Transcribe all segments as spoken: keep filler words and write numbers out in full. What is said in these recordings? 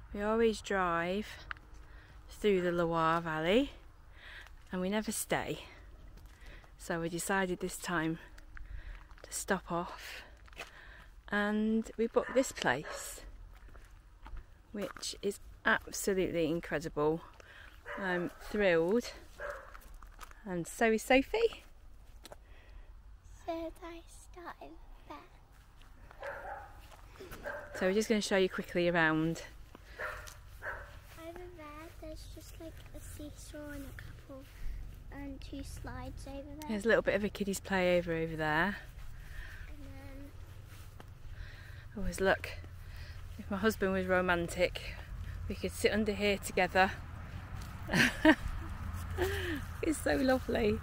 We always drive through the Loire Valley and we never stay. So we decided this time to stop off and we booked this place, which is absolutely incredible. I'm thrilled, and so is Sophie. So I started there. So we're just going to show you quickly around. Over there, there's just like a seesaw and a couple and two slides over there. There's a little bit of a kiddies play over over there. And then Always look, if my husband was romantic, we could sit under here together. It's so lovely.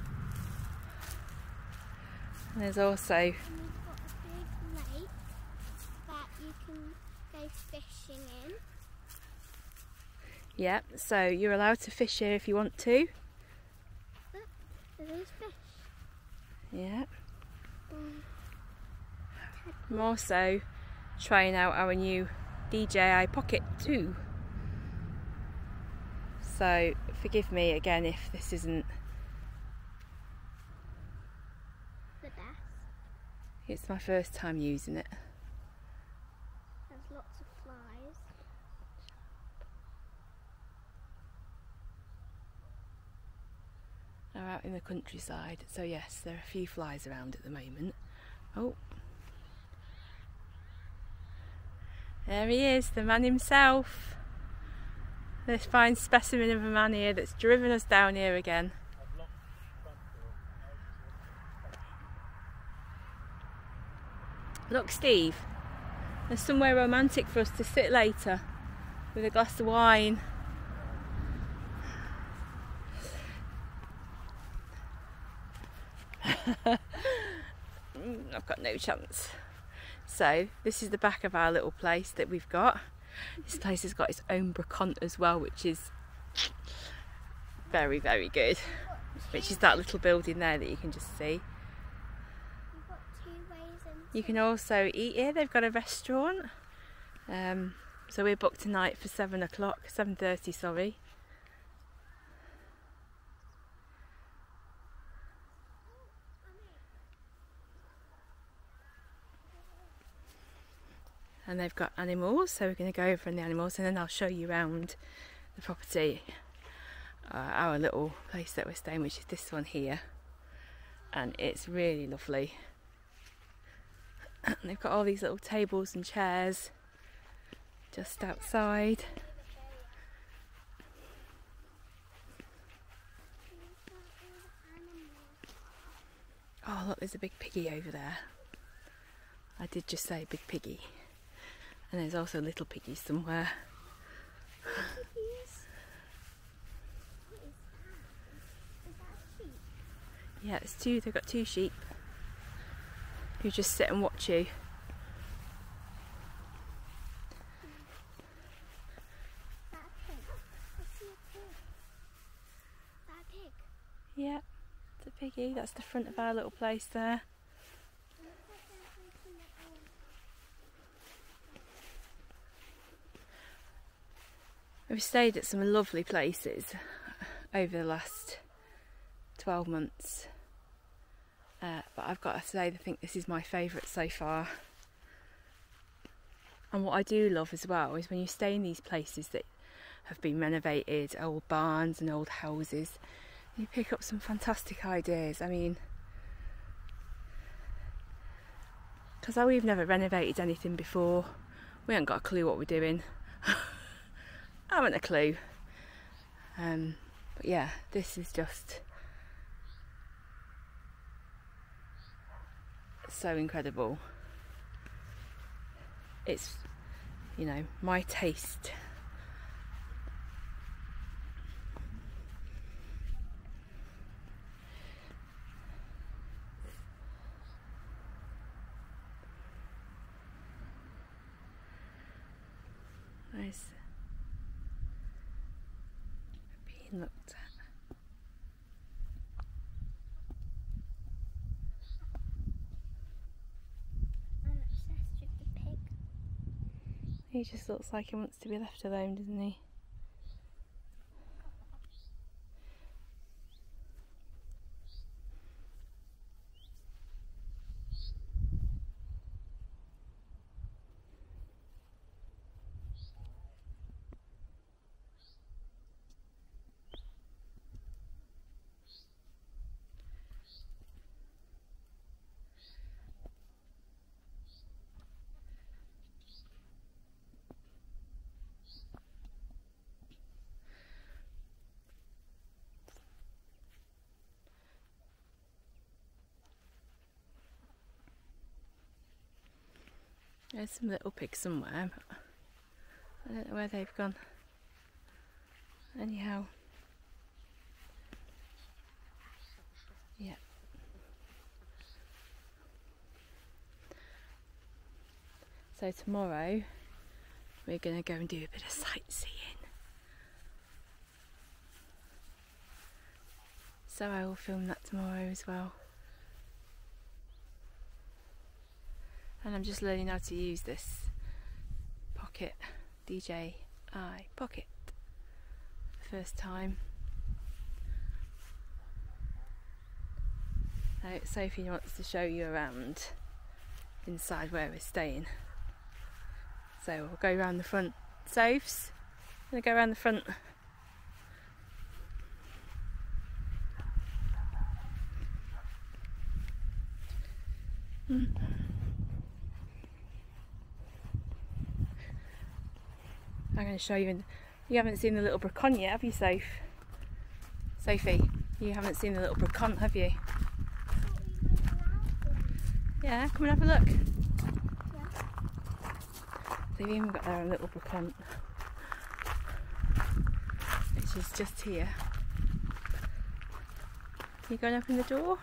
And there's also and we've got a big lake that you can go fishing in. yeah, so you're allowed to fish here if you want to. Look, there is fish. Yeah. Um, I'm also trying out our new D J I Pocket too. So forgive me again if this isn't, the best. it's my first time using it. There's lots of flies. We're out in the countryside, so yes, there are a few flies around at the moment. Oh, there he is, the man himself. This fine specimen of a man here that's driven us down here again. Look, Steve, there's somewhere romantic for us to sit later with a glass of wine. I've got no chance. So this is the back of our little place that we've got. This place has got its own brocante as well, which is very, very good. Which is that little building there that you can just see. We've got two ways in. You can also eat here. They've got a restaurant. Um, so we're booked tonight for seven o'clock, seven thirty, sorry. And they've got animals, so we're going to go over on the animals and then I'll show you around the property, uh, our little place that we're staying, which is this one here, and it's really lovely. And they've got all these little tables and chairs just outside. Oh look, there's a big piggy over there. I did just say big piggy. And there's also little piggies somewhere. Piggies? What is that? Is that a sheep? Yeah, it's two, they've got two sheep who just sit and watch you. Is that a pig? I see a pig. Is that a pig? Yeah, it's a piggy. That's the front of our little place there. We've stayed at some lovely places over the last twelve months, uh, but I've got to say I think this is my favourite so far. And what I do love as well is when you stay in these places that have been renovated, old barns and old houses, you pick up some fantastic ideas. I mean, because we've never renovated anything before, we haven't got a clue what we're doing. I haven't a clue. Um, but yeah, this is just so incredible. It's, you know, my taste. Nice. Being looked at. I'm obsessed with the pig. He just looks like he wants to be left alone, doesn't he? There's some little pigs somewhere, but I don't know where they've gone. Anyhow, yeah. So tomorrow we're going to go and do a bit of sightseeing. So I will film that tomorrow as well. And I'm just learning how to use this Pocket D J I Pocket first time. So Sophie wants to show you around inside where we're staying. So we'll go around the front. Sophs, I'm gonna go around the front. Mm. I'm going to show you. In, you haven't seen the little bracon yet, have you, Soph? Sophie, you haven't seen the little bracon, have you? Yeah, come and have a look. Yeah. They've even got their own little bracon, which is just here. You going to open the door?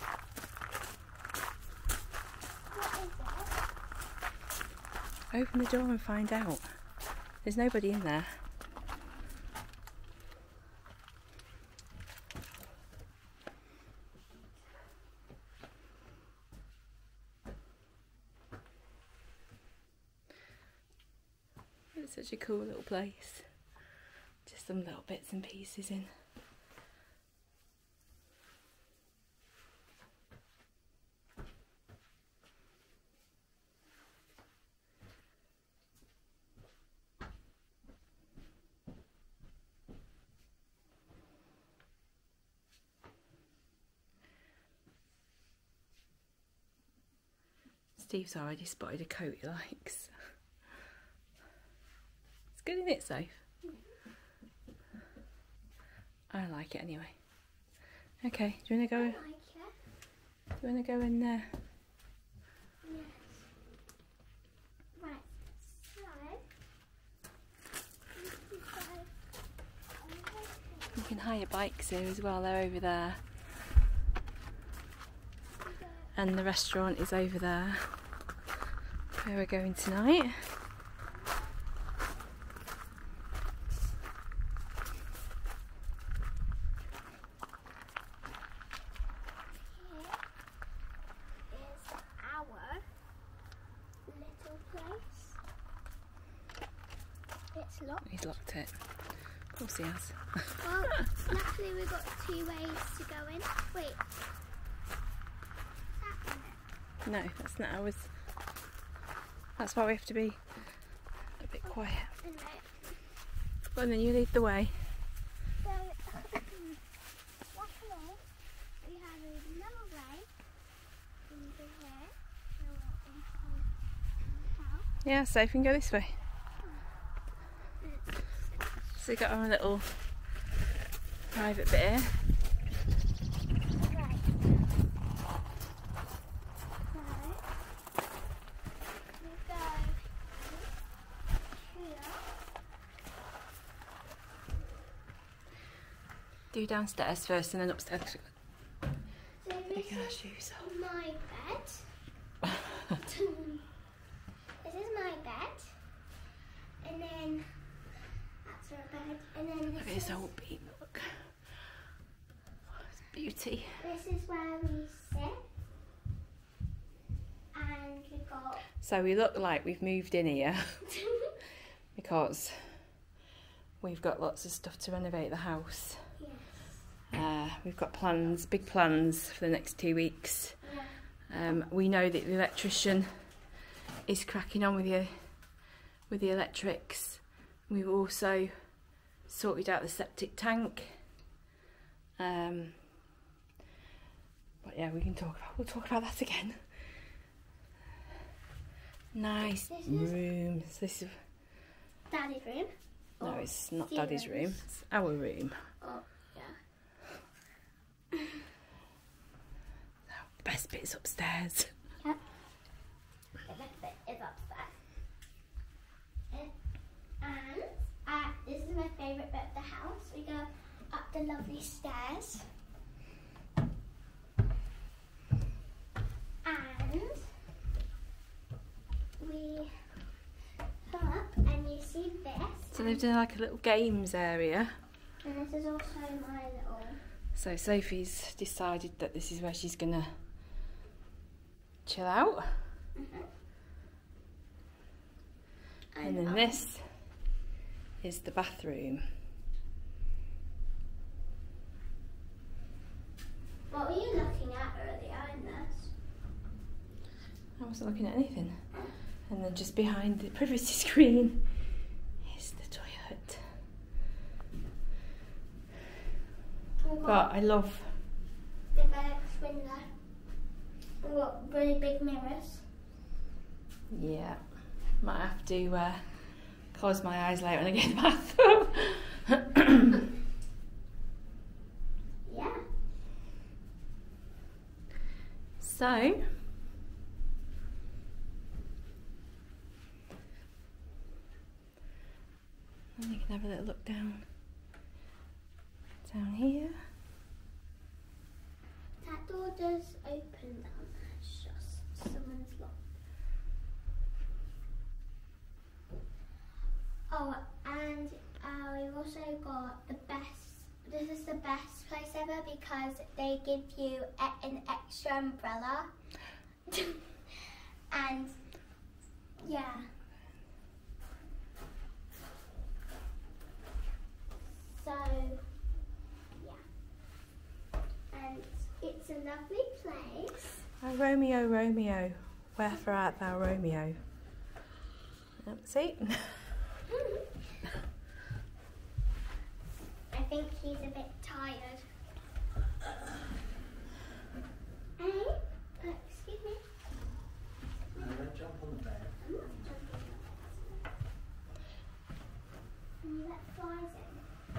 What is it? Open the door and find out. There's nobody in there. It's such a cool little place. Just some little bits and pieces in. Steve's already spotted a coat he likes. It's good, isn't it, Soph? I like it anyway. Okay, do you want to go? I like it. Do you want to go in there? Yes. Right. So. You can hire bikes here as well. They're over there. And the restaurant is over there where we're going tonight. Here is our little place. It's locked. He's locked it. Of course he has. Well, luckily we've got two ways to go in. Wait. No, that's not ours. That's why we have to be a bit quiet. Well, and then you lead the way. So, luckily, we have another way into here. So we're inside the house. Yeah, so you can go this way. So we've got our little private bit here. Do downstairs first and then upstairs. So this Taking our is shoes off. my bed. This is my bed. And then that's our bed. And then Look at this this is, old beam, look. Oh, it's beauty. this is where we sit. And we got So we look like we've moved in here. because we've got lots of stuff to renovate the house. Yes. Uh, we've got plans, big plans for the next two weeks. Yeah. Um, we know that the electrician is cracking on with you with the electrics. We've also sorted out the septic tank. Um, but yeah, we can talk about we'll talk about that again. Nice This is- rooms. This is Daddy's room. no, Or it's not Steven's. Daddy's room. It's our room. Oh, yeah. The best bit is upstairs. Yep. The next bit is upstairs. And uh, this is my favourite bit of the house. We go up the lovely stairs. And we come up and you see this. So they've done like a little games area. And this is also my little... So Sophie's decided that this is where she's gonna chill out. Mhm. And then um, this is the bathroom. What were you looking at earlier in this? I wasn't looking at anything. And then just behind the privacy screen is the toilet. We've But got I love, the big window. We've got really big mirrors. yeah, might have to uh, close my eyes later when I get in the bathroom. Yeah. So, and you can have a little look down, down here. That door does open down there. It's just someone's locked. Oh, and uh, we've also got the best. This is the best place ever because they give you a, an extra umbrella. And yeah. So yeah. And it's a lovely place. Oh, Romeo, Romeo, wherefore art thou, Romeo? Yep, see? I think he's a bit tired. Hey, uh, excuse me. No, don't jump on the bed. I'm not jumping on that. Can you let flies in?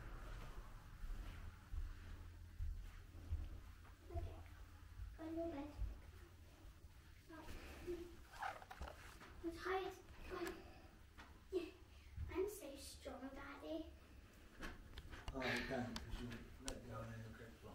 Okay. Go on your bed. I'm tired. Go on. Yeah. I'm so strong, Daddy. Oh, you can, because you let go and then you'll get fly.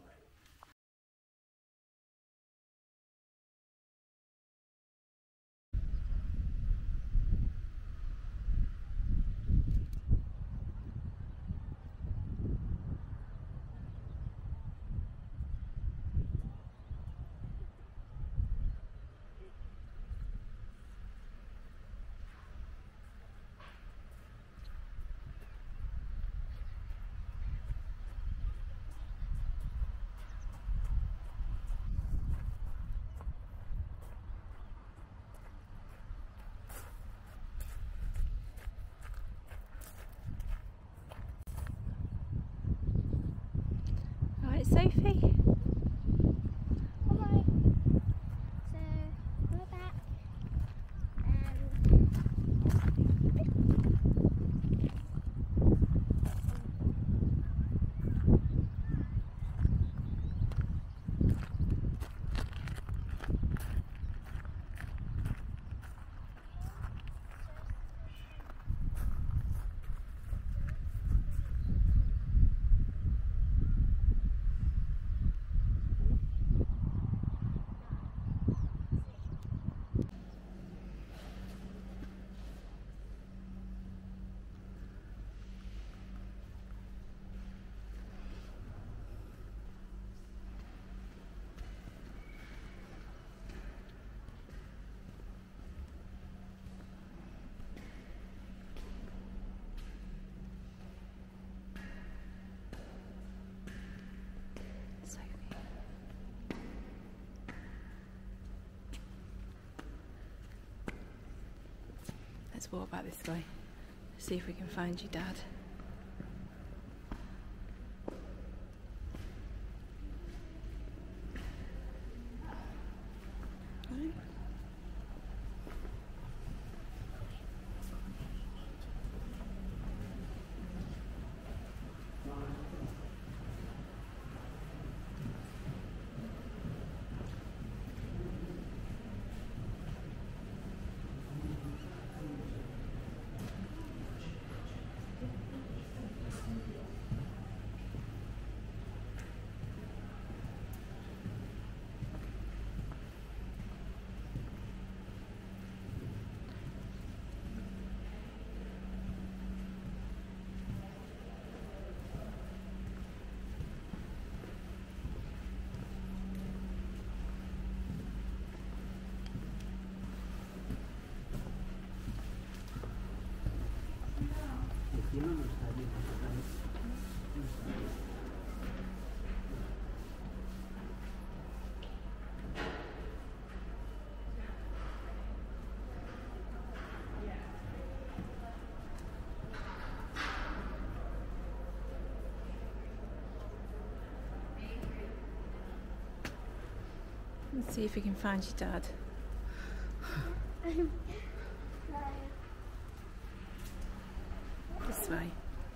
Alright, Sophie. Alright, so we're back. Um, walk back this way. See if we can find your dad. Right. Let's see if we can find your dad. This way.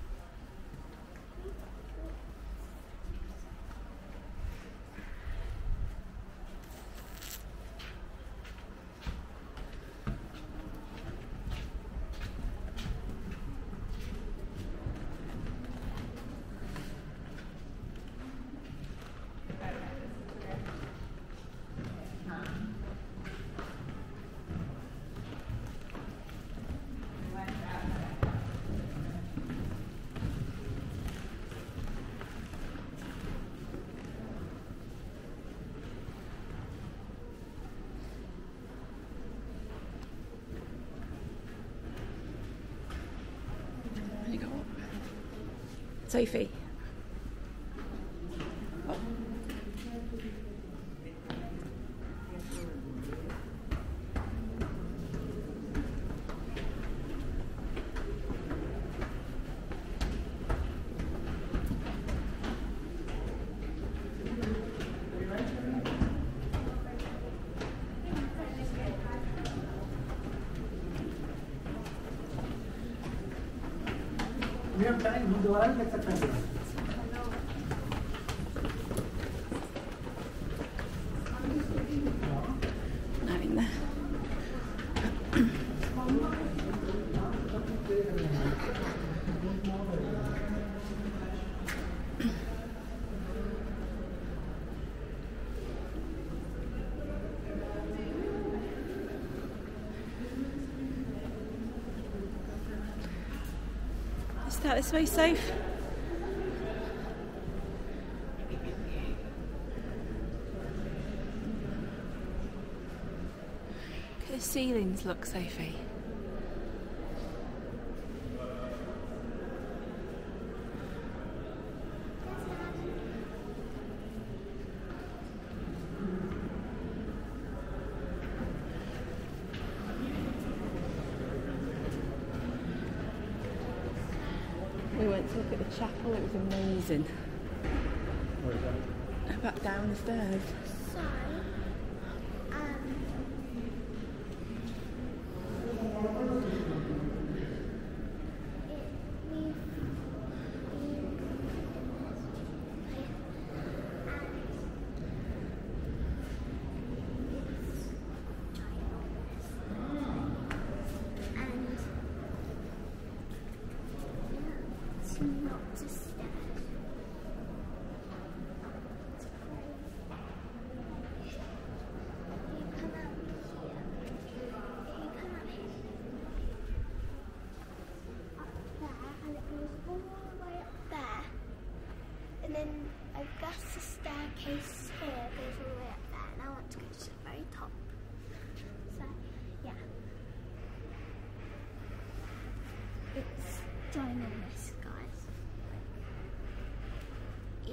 Sophie. Oh. We have time, हम दोबारा भी लग सकते हैं। Not in there. Start this way, safe. Look at the ceilings, look, Sophie. We went to look at the chapel, it was amazing. Where is that? Back down the stairs. So, um, it, we've not to stairs. You come out here. You come out here. Up there, and it goes all the way up there. And then I guess the staircase here goes all the way up there. And I want to go to the very top. So, yeah. It's ginormous, guys. Yeah.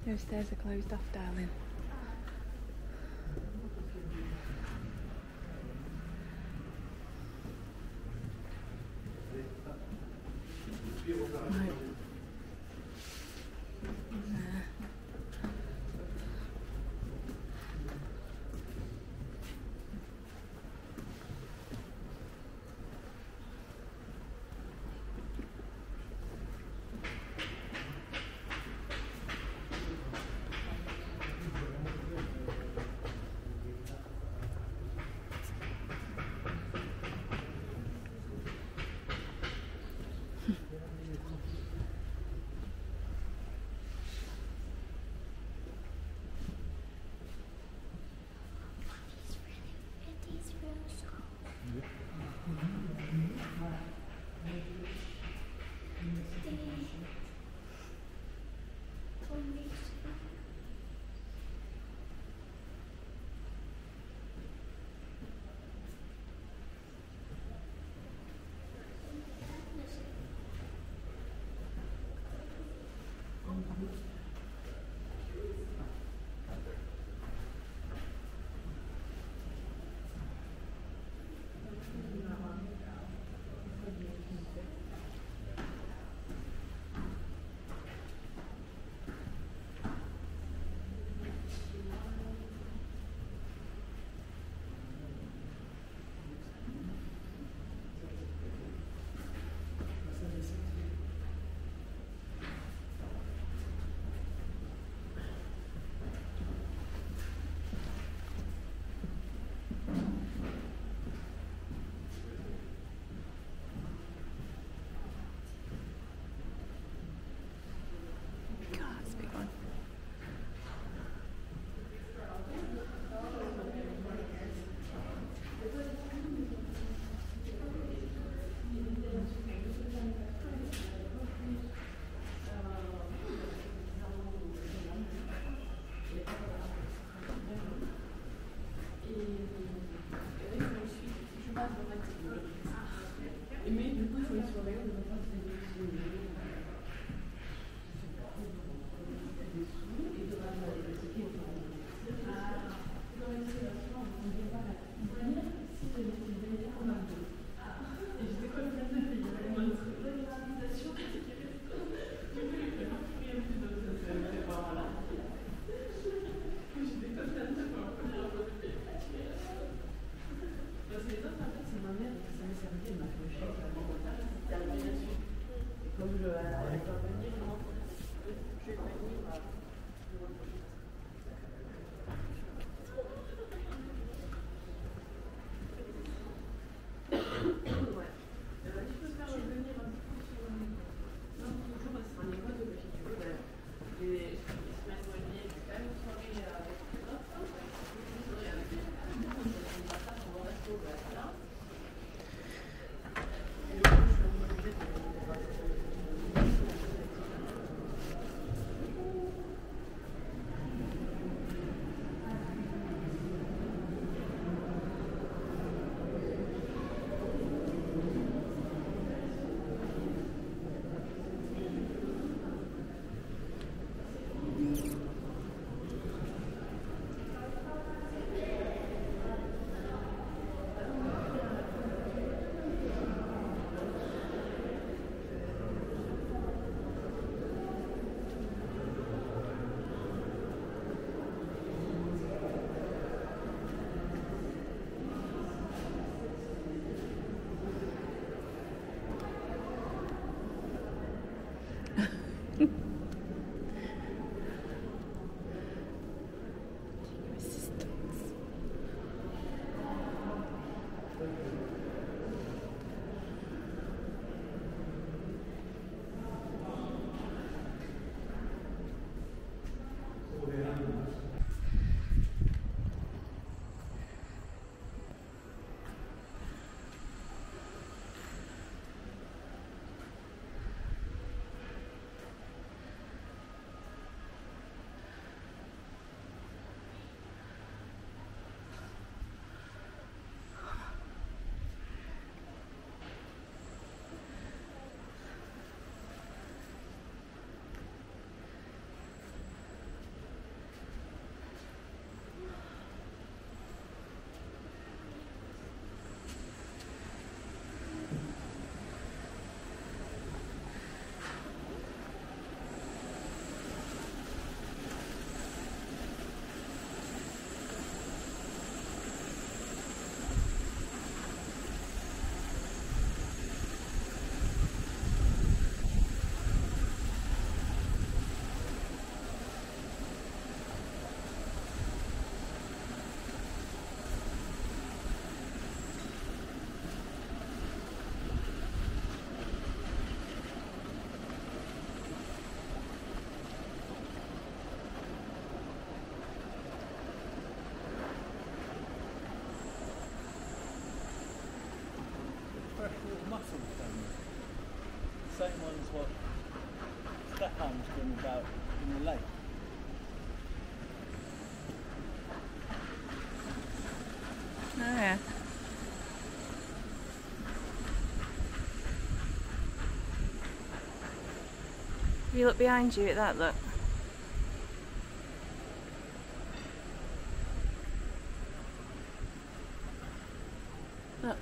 Those stairs are closed off, darling. Right. There. sort of thing. The same ones what Stefan's been about in the lake. Oh yeah. If you look behind you at that, look. Look.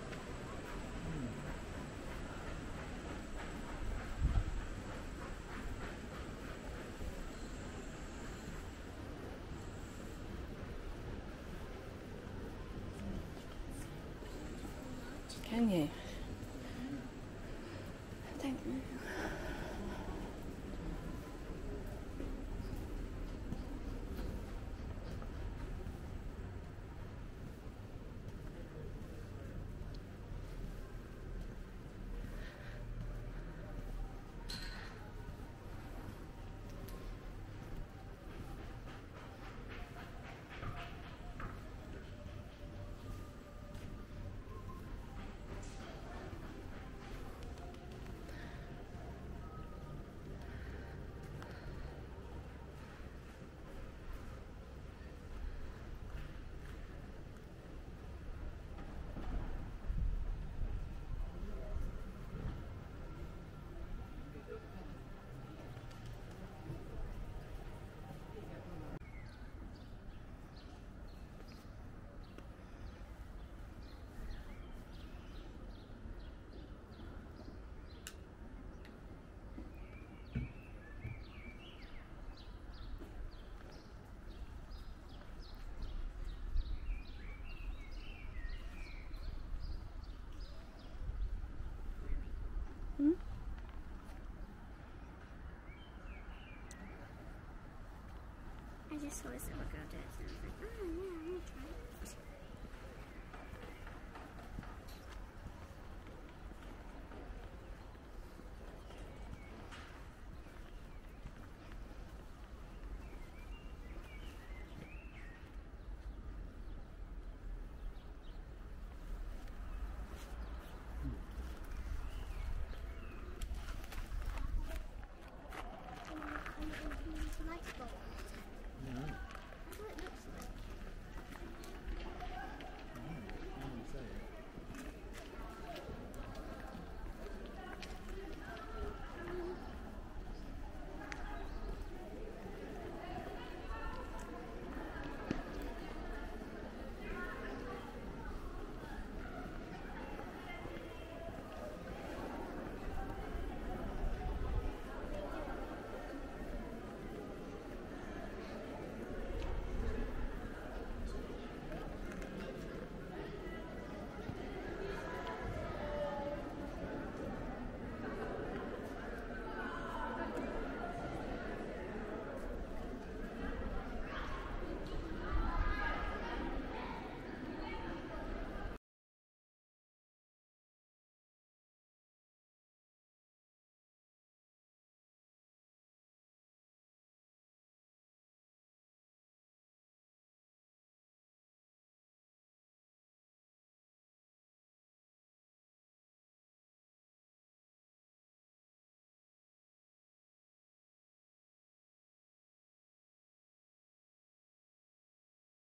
Can you? I don't know. Hmm? I just saw this little girl do it, and I was like, oh yeah, yeah.